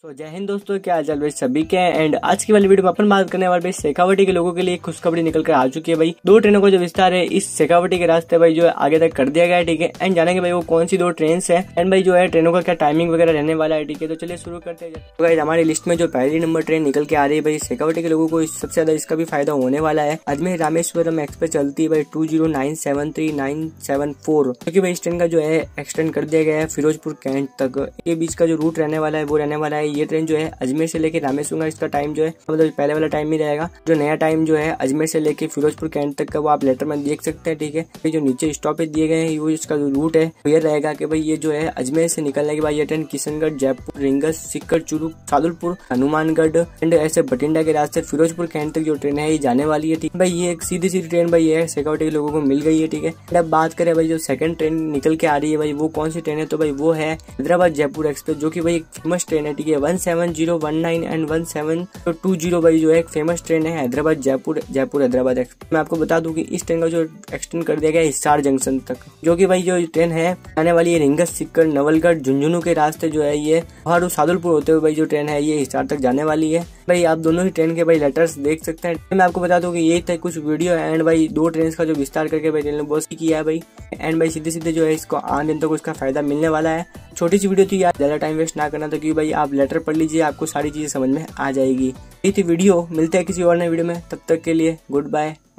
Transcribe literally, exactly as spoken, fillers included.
तो जय हिंद दोस्तों, क्या हाल चाल भाई सभी के। एंड आज की वाली वीडियो में अपन बात करने वाले भाई शेखावटी के लोगों के लिए एक खुशखबरी निकल कर आ चुकी है भाई। दो ट्रेनों का जो विस्तार है इस शेखावटी के रास्ते भाई जो है आगे तक कर दिया गया है, ठीक है। एंड जानेंगे भाई वो कौन सी दो ट्रेन है एंड भाई जो है ट्रेनों का क्या टाइमिंग वगैरह रहने वाला है, ठीक है। तो चलिए शुरू करते हैं। तो भाई हमारी लिस्ट में जो पहली नंबर ट्रेन निकल के आ रही है भाई शेखावटी के लोगों को सबसे ज्यादा इसका भी फायदा होने वाला है। अजमेर रामेश्वरम एक्सप्रेस चलती है भाई two zero nine seven three nine seven four, क्योंकि भाई इस ट्रेन का जो है एक्सटेंड कर दिया गया है फिरोजपुर कैंट तक। ये बीच का जो रूट रहने वाला है वो रहने वाला है। ये ट्रेन जो है अजमेर से लेके रामेश्वरम, इसका टाइम जो है मतलब पहले वाला टाइम ही रहेगा। जो नया टाइम जो है अजमेर से लेके फिरोजपुर कैंट तक का वो आप लेटर में देख सकते हैं, ठीक है। ये जो नीचे स्टॉपेज दिए गए हैं वो इसका जो रूट है वो ये रहेगा कि भाई ये जो है अजमेर से निकलने के बाद ये ट्रेन किशनगढ़, जयपुर, रींगस, सिक्कर, चूरू, सादुलपुर, हनुमानगढ़ एंड ऐसे बठिंडा के रास्ते फिरोजपुर कैंट तक जो ट्रेन है ये जाने वाली है, ठीक भाई। ये एक सीधी सीधी ट्रेन भाई है शेखावटी के लोगों को मिल गई है, ठीक है। अब बात करें भाई जो सेकंड ट्रेन निकल के आ रही है भाई वो कौन सी ट्रेन है, तो भाई वो है हैदराबाद जयपुर एक्सप्रेस, जो की भाई एक फेमस ट्रेन है, ठीक है। One seven zero one nine and one seven two zero भाई जो है एक फेमस ट्रेन है हैदराबाद जयपुर, जयपुर हैदराबाद एक्सप्रेस। मैं आपको बता दूं कि इस ट्रेन का जो एक्सटेंड कर दिया गया है हिसार जंक्शन तक, जो कि भाई जो ट्रेन है आने वाली है रिंगस, सिक्कर, नवलगढ़, झुंझुनू के रास्ते जो है ये और सादुलपुर होते हुए भाई जो ट्रेन है ये हिसार तक जाने वाली है भाई। आप दोनों ही ट्रेन के भाई लेटर्स देख सकते हैं। मैं आपको बता दूं कि ये था कुछ वीडियो एंड भाई दो ट्रेन का जो विस्तार करके भाई रेल ने बॉस किया है भाई। एंड भाई सीधे सीधे जो है इसको आठ दिन तक उसका फायदा मिलने वाला है। छोटी सी वीडियो थी यार, ज्यादा टाइम वेस्ट ना करना था, क्योंकि भाई आप लेटर पढ़ लीजिए आपको सारी चीजें समझ में आ जाएगी। ये थी वीडियो, मिलते हैं किसी और नए वीडियो में, तब तक के लिए गुड बाय।